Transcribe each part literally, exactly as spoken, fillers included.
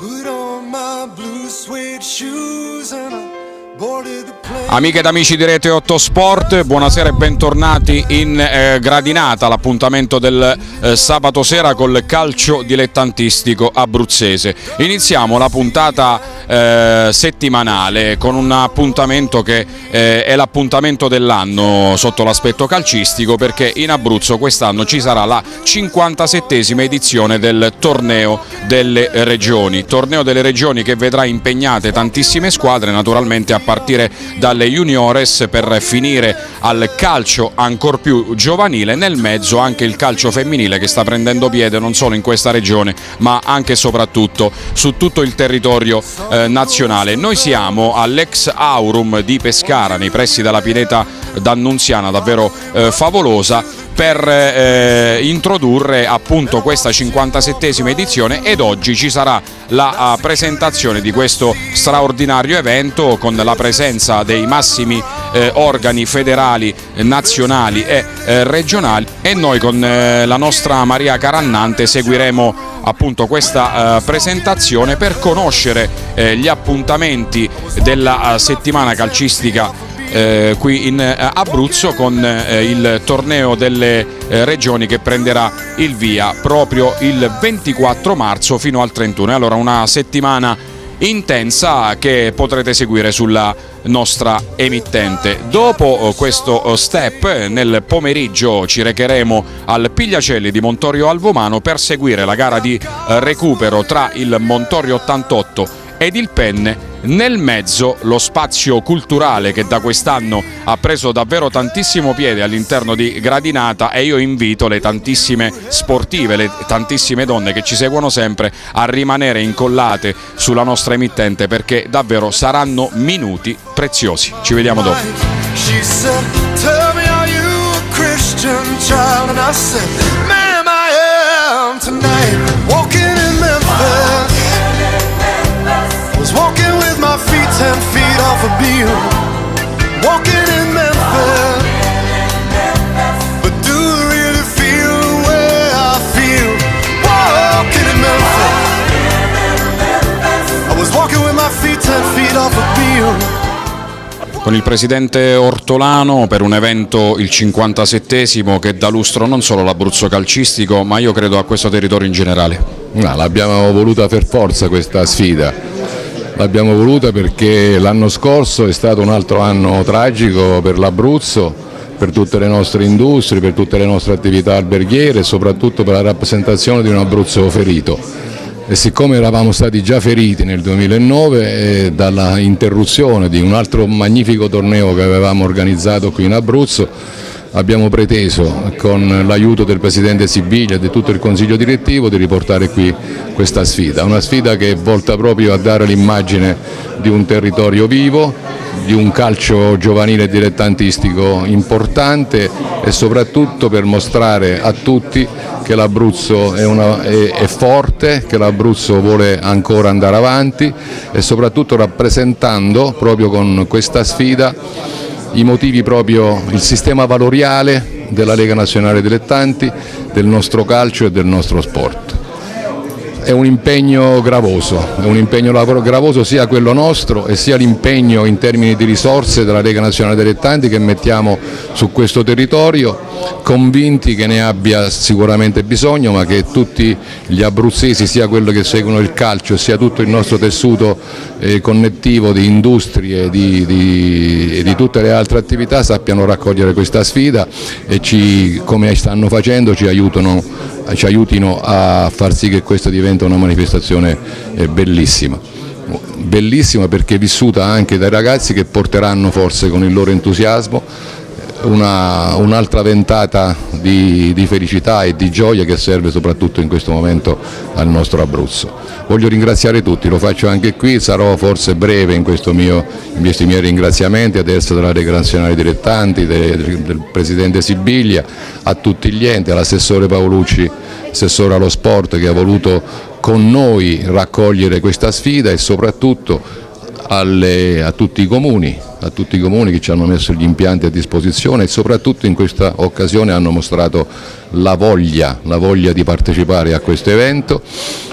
Amiche ed amici di Rete otto Sport, buonasera e bentornati in eh, Gradinata, l'appuntamento del eh, sabato sera col calcio dilettantistico abruzzese. Iniziamo la puntata eh, settimanale con un appuntamento che eh, è l'appuntamento dell'anno sotto l'aspetto calcistico, perché in Abruzzo quest'anno ci sarà la cinquantasettesima edizione del Torneo delle Regioni. Torneo delle Regioni che vedrà impegnate tantissime squadre, naturalmente a partire dalle juniores, per finire al calcio ancor più giovanile, nel mezzo anche il calcio femminile che sta prendendo piede non solo in questa regione ma anche e soprattutto su tutto il territorio eh, nazionale. Noi siamo all'ex Aurum di Pescara, nei pressi della pineta d'Annunziana, davvero eh, favolosa, per eh, introdurre appunto questa cinquantasettesima edizione, ed oggi ci sarà la uh, presentazione di questo straordinario evento con la presenza dei massimi eh, organi federali, nazionali e eh, regionali, e noi con eh, la nostra Maria Carannante seguiremo appunto questa uh, presentazione per conoscere eh, gli appuntamenti della uh, settimana calcistica Eh, qui in eh, Abruzzo, con eh, il torneo delle eh, regioni che prenderà il via proprio il ventiquattro marzo fino al trentuno. Allora, una settimana intensa che potrete seguire sulla nostra emittente. Dopo questo step, nel pomeriggio ci recheremo al Pigliacelli di Montorio Alvomano per seguire la gara di recupero tra il Montorio ottantotto ed il Penne. Nel mezzo lo spazio culturale che da quest'anno ha preso davvero tantissimo piede all'interno di Gradinata, e io invito le tantissime sportive, le tantissime donne che ci seguono sempre a rimanere incollate sulla nostra emittente, perché davvero saranno minuti preziosi. Ci vediamo dopo. Walking with my feet ten feet off a beam, walking in Memphis, but do you really feel the way I feel? Walking in Memphis, I was walking with my feet ten feet off a beam. Con il presidente Ortolano per un evento, il cinquantasettesimo, che dà lustro non solo all'Abruzzo calcistico ma io credo a questo territorio in generale. No, l'abbiamo voluta per forza questa sfida. L'abbiamo voluta perché l'anno scorso è stato un altro anno tragico per l'Abruzzo, per tutte le nostre industrie, per tutte le nostre attività alberghiere e soprattutto per la rappresentazione di un Abruzzo ferito. E siccome eravamo stati già feriti nel duemilanove eh, dalla interruzione di un altro magnifico torneo che avevamo organizzato qui in Abruzzo, abbiamo preteso, con l'aiuto del Presidente Sibilia e di tutto il Consiglio direttivo, di riportare qui questa sfida. Una sfida che è volta proprio a dare l'immagine di un territorio vivo, di un calcio giovanile e dilettantistico importante, e soprattutto per mostrare a tutti che l'Abruzzo è, è, è forte, che l'Abruzzo vuole ancora andare avanti, e soprattutto rappresentando proprio con questa sfida i motivi, proprio il sistema valoriale della Lega Nazionale Dilettanti, del nostro calcio e del nostro sport. È un impegno gravoso, è un impegno gravoso sia quello nostro e sia l'impegno in termini di risorse della Lega Nazionale Dilettanti che mettiamo su questo territorio, convinti che ne abbia sicuramente bisogno, ma che tutti gli abruzzesi, sia quelli che seguono il calcio sia tutto il nostro tessuto eh, connettivo di industrie e di, di, di tutte le altre attività, sappiano raccogliere questa sfida e ci, come stanno facendo, ci aiutano, ci aiutino a far sì che questa diventi una manifestazione eh, bellissima. Bellissima perché vissuta anche dai ragazzi, che porteranno forse con il loro entusiasmo una, un'altra ventata di, di felicità e di gioia che serve soprattutto in questo momento al nostro Abruzzo. Voglio ringraziare tutti, lo faccio anche qui, sarò forse breve in, questo mio, in questi miei ringraziamenti, adesso della Lega Nazionale Dilettanti, del, del Presidente Sibilia, a tutti gli enti, all'assessore Paolucci, assessore allo sport, che ha voluto con noi raccogliere questa sfida, e soprattutto alle, a tutti i comuni, a tutti i comuni che ci hanno messo gli impianti a disposizione, e soprattutto in questa occasione hanno mostrato la voglia, la voglia di partecipare a questo evento,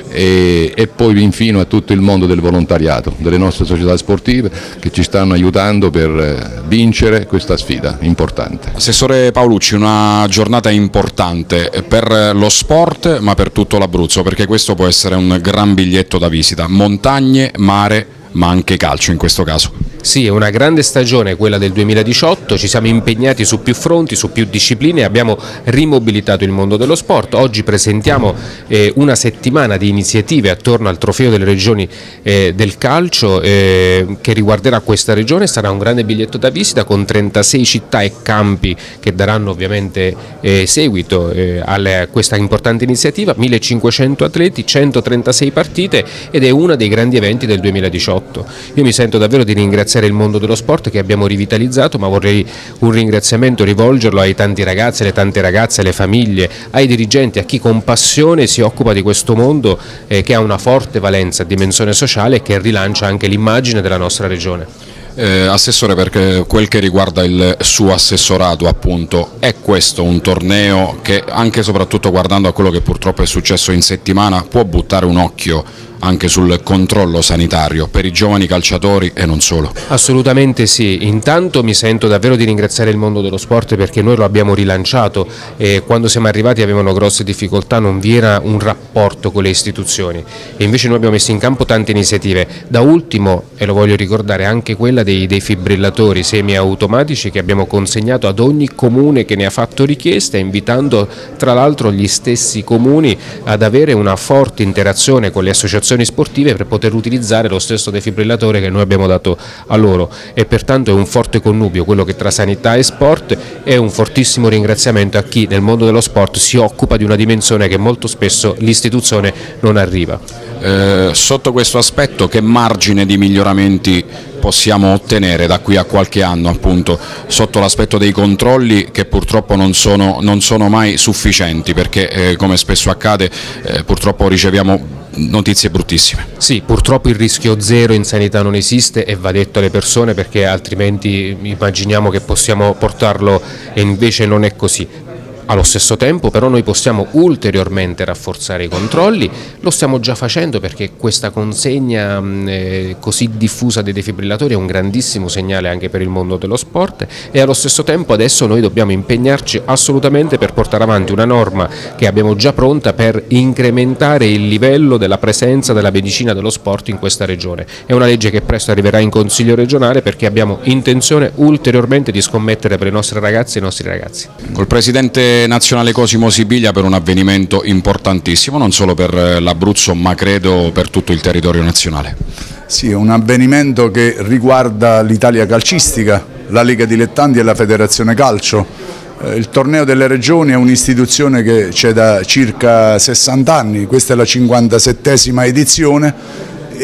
e, e poi infine a tutto il mondo del volontariato, delle nostre società sportive che ci stanno aiutando per vincere questa sfida importante. Assessore Paolucci, una giornata importante per lo sport ma per tutto l'Abruzzo, perché questo può essere un gran biglietto da visita, montagne, mare, ma anche calcio in questo caso. Sì, è una grande stagione quella del duemiladiciotto, ci siamo impegnati su più fronti, su più discipline, abbiamo rimobilitato il mondo dello sport. Oggi presentiamo eh, una settimana di iniziative attorno al trofeo delle regioni eh, del calcio eh, che riguarderà questa regione. Sarà un grande biglietto da visita con trentasei città e campi che daranno ovviamente eh, seguito eh, a questa importante iniziativa, millecinquecento atleti, centotrentasei partite, ed è uno dei grandi eventi del duemiladiciotto. Io mi sento davvero di ringraziare il mondo dello sport che abbiamo rivitalizzato, ma vorrei un ringraziamento rivolgerlo ai tanti ragazzi, alle tante ragazze, alle famiglie, ai dirigenti, a chi con passione si occupa di questo mondo eh, che ha una forte valenza, dimensione sociale e che rilancia anche l'immagine della nostra regione. Eh, Assessore, perché quel che riguarda il suo assessorato, appunto, è questo un torneo che, anche e soprattutto guardando a quello che purtroppo è successo in settimana, può buttare un occhio anche sul controllo sanitario per i giovani calciatori e non solo? Assolutamente sì, intanto mi sento davvero di ringraziare il mondo dello sport perché noi lo abbiamo rilanciato e quando siamo arrivati avevano grosse difficoltà, non vi era un rapporto con le istituzioni e invece noi abbiamo messo in campo tante iniziative, da ultimo, e lo voglio ricordare, anche quella dei, dei fibrillatori semiautomatici che abbiamo consegnato ad ogni comune che ne ha fatto richiesta, invitando tra l'altro gli stessi comuni ad avere una forte interazione con le associazioni sportive per poter utilizzare lo stesso defibrillatore che noi abbiamo dato a loro e pertanto è un forte connubio quello che tra sanità e sport e un fortissimo ringraziamento a chi nel mondo dello sport si occupa di una dimensione che molto spesso l'istituzione non arriva. Eh, sotto questo aspetto che margine di miglioramenti possiamo ottenere da qui a qualche anno, appunto, sotto l'aspetto dei controlli che purtroppo non sono, non sono mai sufficienti perché eh, come spesso accade eh, purtroppo riceviamo notizie bruttissime. Sì, purtroppo il rischio zero in sanità non esiste e va detto alle persone perché altrimenti immaginiamo che possiamo portarlo e invece non è così. Allo stesso tempo però noi possiamo ulteriormente rafforzare i controlli, lo stiamo già facendo perché questa consegna eh, così diffusa dei defibrillatori è un grandissimo segnale anche per il mondo dello sport e allo stesso tempo adesso noi dobbiamo impegnarci assolutamente per portare avanti una norma che abbiamo già pronta per incrementare il livello della presenza della medicina dello sport in questa regione. È una legge che presto arriverà in Consiglio regionale perché abbiamo intenzione ulteriormente di scommettere per le nostre ragazze e i nostri ragazzi. Col Presidente nazionale Cosimo Sibilia per un avvenimento importantissimo non solo per l'Abruzzo ma credo per tutto il territorio nazionale. Sì, è un avvenimento che riguarda l'Italia calcistica, la Lega Dilettanti e la Federazione Calcio. Il torneo delle regioni è un'istituzione che c'è da circa sessanta anni, questa è la cinquantasettesima edizione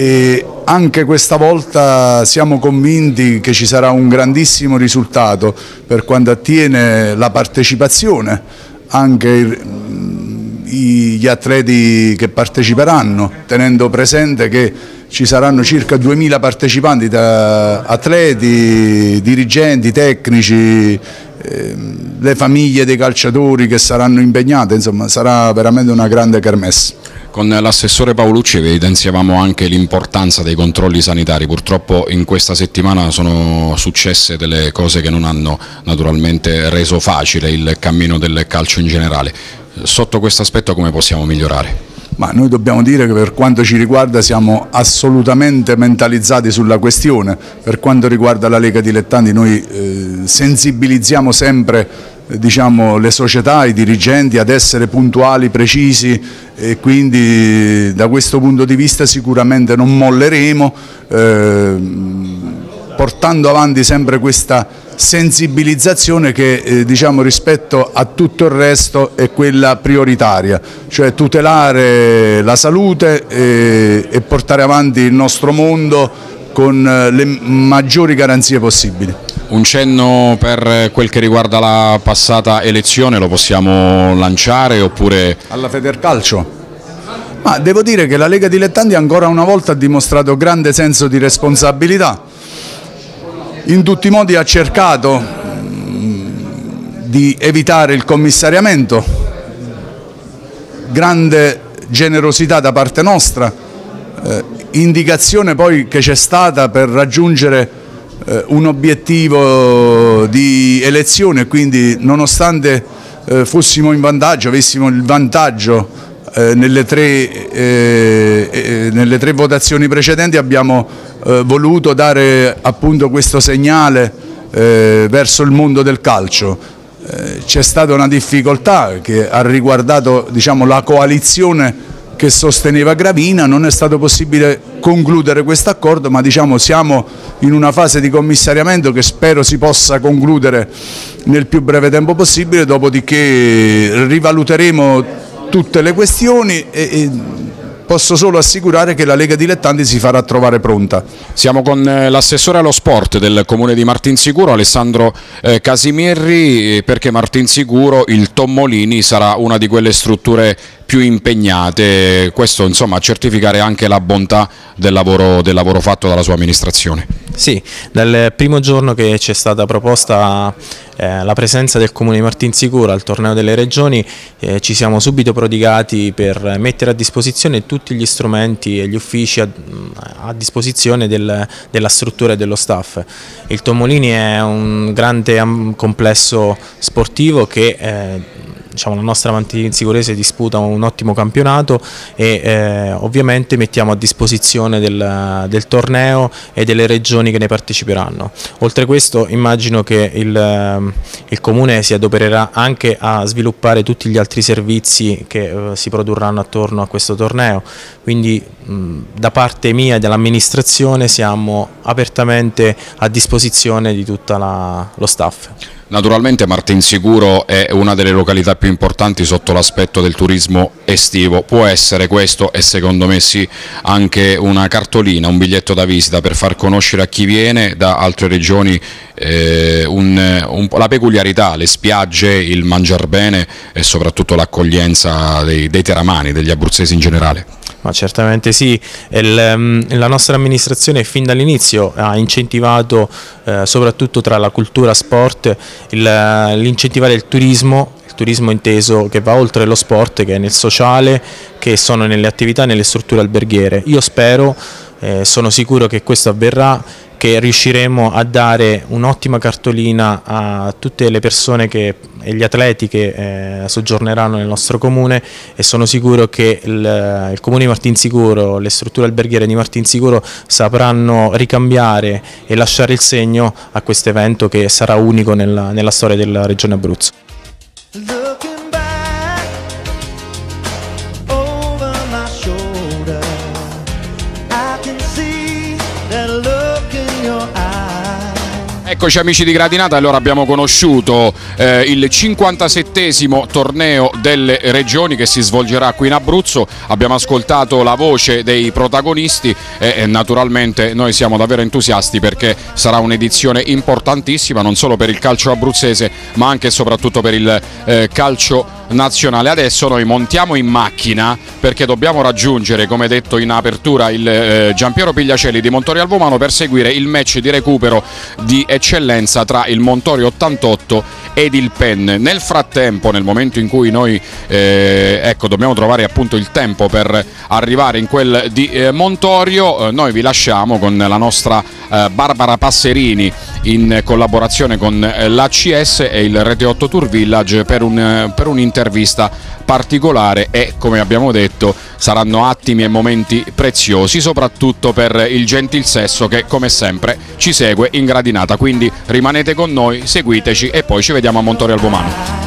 e anche questa volta siamo convinti che ci sarà un grandissimo risultato per quanto attiene la partecipazione, anche gli atleti che parteciperanno, tenendo presente che ci saranno circa duemila partecipanti da atleti, dirigenti, tecnici, eh, le famiglie dei calciatori che saranno impegnate, insomma sarà veramente una grande kermesse. Con l'assessore Paolucci evidenziavamo anche l'importanza dei controlli sanitari, purtroppo in questa settimana sono successe delle cose che non hanno naturalmente reso facile il cammino del calcio in generale. Sotto questo aspetto come possiamo migliorare? Ma noi dobbiamo dire che per quanto ci riguarda siamo assolutamente mentalizzati sulla questione, per quanto riguarda la Lega Dilettanti noi eh, sensibilizziamo sempre diciamo, le società, i dirigenti ad essere puntuali, precisi e quindi da questo punto di vista sicuramente non molleremo, eh, portando avanti sempre questa sensibilizzazione che eh, diciamo, rispetto a tutto il resto è quella prioritaria, cioè tutelare la salute e, e portare avanti il nostro mondo con le maggiori garanzie possibili. Un cenno per quel che riguarda la passata elezione lo possiamo lanciare oppure... Alla Federcalcio? Ma devo dire che la Lega Dilettanti ancora una volta ha dimostrato grande senso di responsabilità, in tutti i modi ha cercato di evitare il commissariamento, grande generosità da parte nostra, eh, indicazione poi che c'è stata per raggiungere eh, un obiettivo di elezione, e quindi nonostante eh, fossimo in vantaggio, avessimo il vantaggio eh, nelle, tre, eh, eh, nelle tre votazioni precedenti, abbiamo eh, voluto dare appunto questo segnale eh, verso il mondo del calcio. C'è stata una difficoltà che ha riguardato, diciamo, la coalizione che sosteneva Gravina. Non è stato possibile concludere questo accordo, ma diciamo, siamo in una fase di commissariamento che spero si possa concludere nel più breve tempo possibile, dopodiché rivaluteremo tutte le questioni e, e posso solo assicurare che la Lega Dilettanti si farà trovare pronta. Siamo con l'assessore allo sport del comune di Martinsicuro, Alessandro eh, Casimirri, perché Martinsicuro, il Tommolini, sarà una di quelle strutture più impegnate, questo insomma a certificare anche la bontà del lavoro, del lavoro fatto dalla sua amministrazione. Sì, dal primo giorno che ci è stata proposta eh, la presenza del Comune di Martinsicuro al torneo delle regioni, eh, ci siamo subito prodigati per mettere a disposizione tutti gli strumenti e gli uffici a, a disposizione del, della struttura e dello staff. Il Tommolini è un grande complesso sportivo che eh, diciamo, la nostra Martinsicurese disputa un ottimo campionato e eh, ovviamente mettiamo a disposizione del, del torneo e delle regioni che ne parteciperanno. Oltre a questo immagino che il, il Comune si adopererà anche a sviluppare tutti gli altri servizi che eh, si produrranno attorno a questo torneo, quindi mh, da parte mia e dell'amministrazione siamo apertamente a disposizione di tutto lo staff. Naturalmente Martinsicuro è una delle località più importanti sotto l'aspetto del turismo estivo, può essere questo e secondo me sì anche una cartolina, un biglietto da visita per far conoscere a chi viene da altre regioni eh, un, un, la peculiarità, le spiagge, il mangiar bene e soprattutto l'accoglienza dei, dei teramani, degli abruzzesi in generale. Ma certamente sì, il, la nostra amministrazione fin dall'inizio ha incentivato eh, soprattutto tra la cultura sport l'incentivare il turismo, il turismo inteso che va oltre lo sport, che è nel sociale, che sono nelle attività, nelle strutture alberghiere. Io spero, eh, sono sicuro che questo avverrà, che riusciremo a dare un'ottima cartolina a tutte le persone che, e gli atleti che eh, soggiorneranno nel nostro comune, e sono sicuro che il, il comune di Martinsicuro, le strutture alberghiere di Martinsicuro sapranno ricambiare e lasciare il segno a questo evento che sarà unico nella, nella storia della regione Abruzzo. Eccoci amici di Gradinata, allora abbiamo conosciuto eh, il cinquantasettesimo torneo delle regioni che si svolgerà qui in Abruzzo, abbiamo ascoltato la voce dei protagonisti e, e naturalmente noi siamo davvero entusiasti perché sarà un'edizione importantissima non solo per il calcio abruzzese ma anche e soprattutto per il eh, calcio nazionale. Adesso noi montiamo in macchina perché dobbiamo raggiungere, come detto in apertura, il eh, Giampiero Pigliacelli di Montorio Albomano per seguire il match di recupero di eccellenza tra il Montorio ottantotto ed il Pen. Nel frattempo, nel momento in cui noi eh, ecco, dobbiamo trovare appunto il tempo per arrivare in quel di eh, Montorio, eh, noi vi lasciamo con la nostra eh, Barbara Passerini in collaborazione con eh, l'A C S e il Rete otto Tour Village per un, eh, per un'intervista particolare e, come abbiamo detto, saranno attimi e momenti preziosi soprattutto per il gentil sesso che come sempre ci segue in Gradinata, quindi rimanete con noi, seguiteci e poi ci vediamo a Montorio Albomano.